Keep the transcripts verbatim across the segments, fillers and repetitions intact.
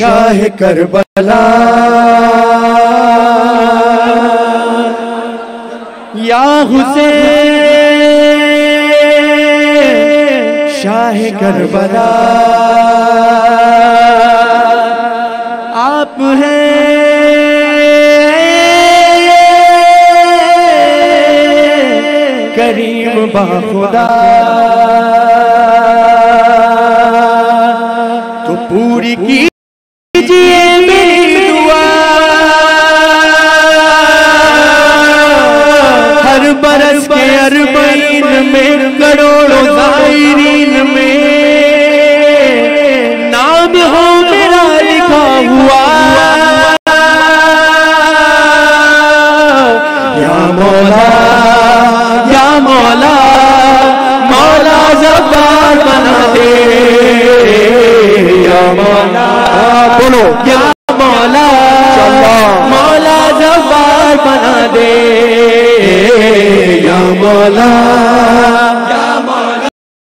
شاہ کربلا یا حسین شاہ کربلا آپ ہیں کریم با خدا تو پوری کیجئے میری دعا ہر برس کے اربعین میں کروڑوں زائرین میں نام ہو میرا لکھا ہوا یا مولا یا مولا مولا زبان بنا دے یا مولا بولو یا مولا مولا زبان بنا دے یا مولا یا مولا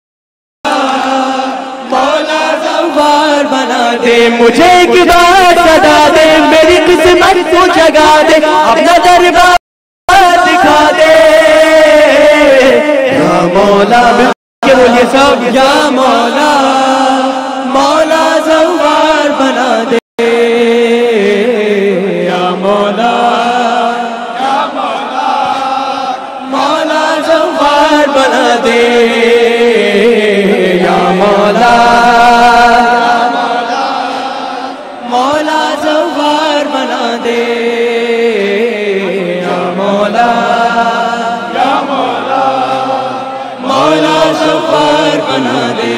مولا زبان بنا دے مجھے ایک بار صدا دے میری قسمت کو جگا دے اپنا دربار دکھا دے یا مولا کہ بولیے سب یا مولا مولا زوار بنا دے یا مولا یا مولا مولا زوار بنا دے یا مولا مولا زوار بنا دے یا مولا یا مولا مولا زوار بنا دے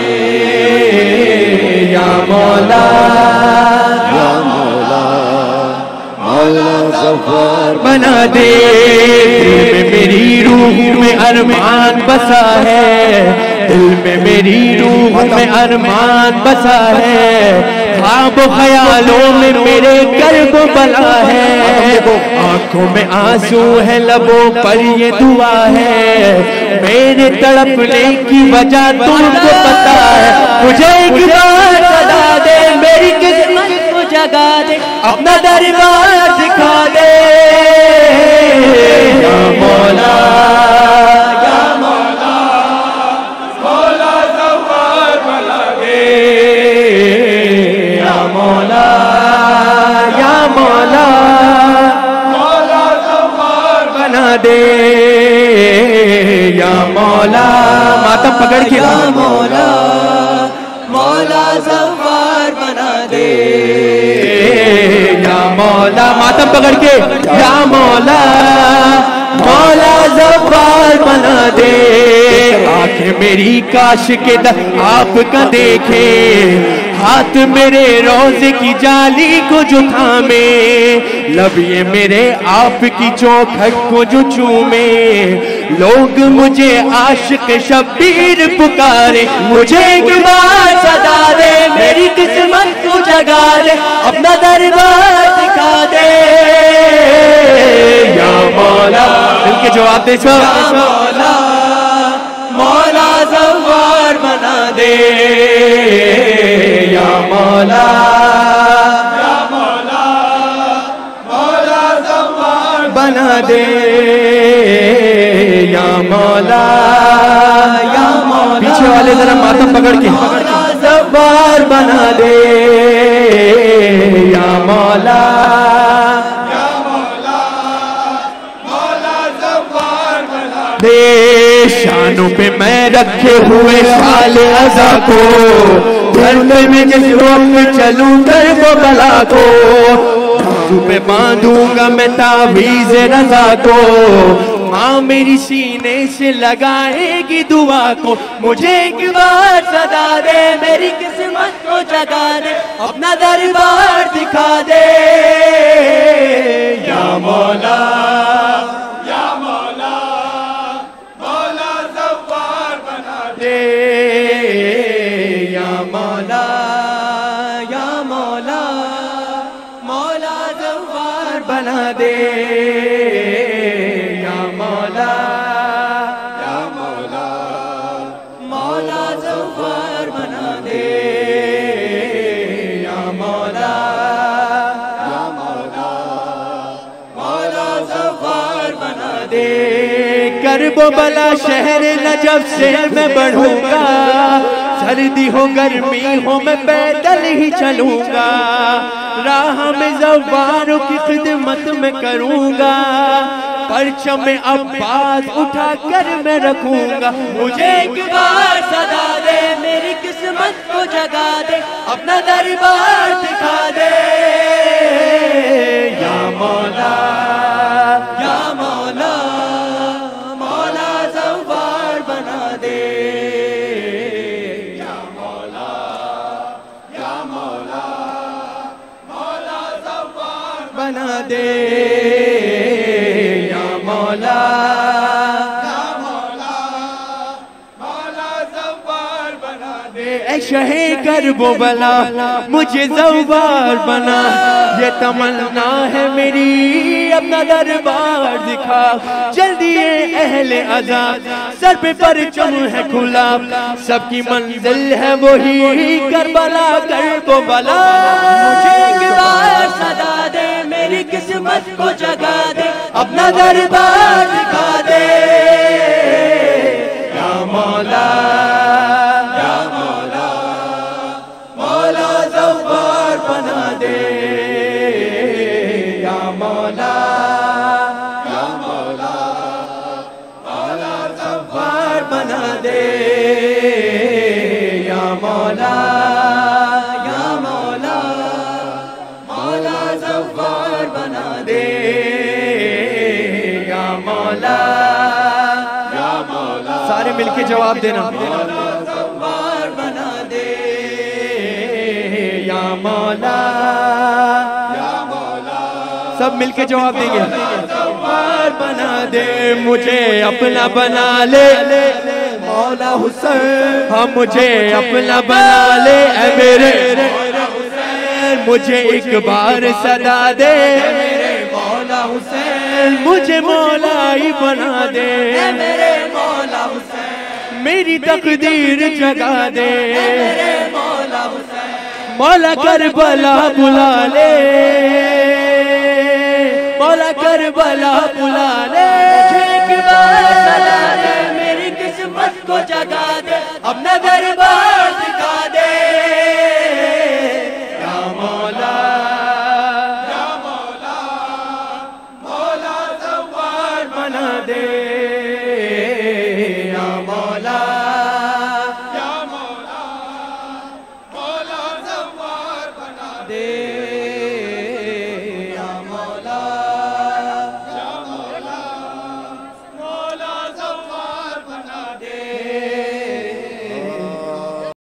یا مولا یا مولا مولا زوار بنا دے دل میں میری روح میں ارمان بسا ہے دل میں میری روح میں ارمان بسا ہے خواب و خیالوں میں میرے قلب بلا ہے آنکھوں میں آنسو ہے لبوں پر یہ دعا ہے میرے تڑپنے کی وجہ تم کو پتا ہے مجھے ایک بار صدا دے میری قسمت کو جگا دے اپنا دربار دکھا دے یا مولا یا مولا مولا زوار بنا دے یا مولا یا مولا مولا زوار بنا دے یا مولا ماتم پکڑ کے یا مولا مولا زوار بنا دے یا مولا ماتم پکڑ کے یا مولا مولا زوار بنا دے آنکھیں میری کاش کے در آپ کا دیکھے ہاتھ میرے روزے کی جالی کو جو تھامے لب یہ میرے آپ کی چوکھٹ کو جو چومے لوگ مجھے عاشق شبیر پکارے مجھے ایک بار صدا دے میری قسمت کو جگا دے اپنا دربار دکھا دے یا مولا دل کے جواب دے سب یا مولا مولا زوار بنا دے یا مولا یا مولا مولا زوار بنا دے یا مولا یا مولا پیچھے والے ذرا ماتم پکڑ کے مولا زوار بنا دے یا مولا یا مولا مولا زوار بنا دے شانوں پہ میں رکھے ہوئے شال عزا کو گھر میں جس وقت چلوں کر وہ بلا کو بازو پہ باندھوں گا میں تعویذ رضا کو ماں میری سینے سے لگائے گی دعا کو مجھے ایک بار صدا دے میری قسمت کو جگا دے اپنا دربار دکھا دے یا مولا یا مولا مولا زوار بنا دے یا مولا یا مولا مولا زوار بنا دے یا مولا یا مولا مولا زوار بنا دے یا مولا کرب و بلا شہر نجف سے میں بڑھوں گا، سردی ہو گرمی ہو میں پیدل ہی چلوں گا، راہ میں زواروں کی خدمت میں کروں گا، پرچم عباس اٹھا کر میں رکھوں گا۔ مجھے ایک بار صدا دے، میری قسمت کو جگا دے، اپنا دربار دکھا دے، یا مولا یا مولا مولا زوار بنا دے، یا مولا یا مولا مولا زوار بنا دے، یا مولا یا مولا مولا زوار بنا دے۔ اے شہ کرب و بلا مجھے زوار بنا، یہ تمنا ہے میری اپنا دربار دکھا، جلدی اے اہل عذاب سر پہ پرچم ہے کھلا، سب کی منزل ہے وہی کربلا کرب و بلا۔ مجھے ایک بار صدا دے، میری قسمت کو جگا دے، اپنا دربار دکھا دے، یا مولا یا مولا مولا زوار بنا دے، یا مولا یا مولا مولا زوار بنا دے، یا مولا یا مولا مولا زوار بنا دے، یا مولا یا مولا سارے مل کے جواب دینا، زوار بنا دے، یا مولا یا مولا سب مل کے جواب دیں گے، زوار بنا دے، مجھے اپنا بنا لے مولا حسین، ہاں مجھے اپنا بنا لے اے میرے حسین، مجھے ایک بار صدا دے میرے مولا حسین، مجھے مولا ہی بنا دے، اے میرے مولا حسین، میری تقدیر جگا دے، اے میرے مولا حسین، مولا کربلا بلا لے، مولا کربلا بلا لے، مجھے ایک بار صدا دے، میری قسمت کو جگا دے، اپنا دربار دکھا دے، یا مولا یا مولا مولا زوار بنا دے، یا مولا یا مولا مولا زوار بنا دے۔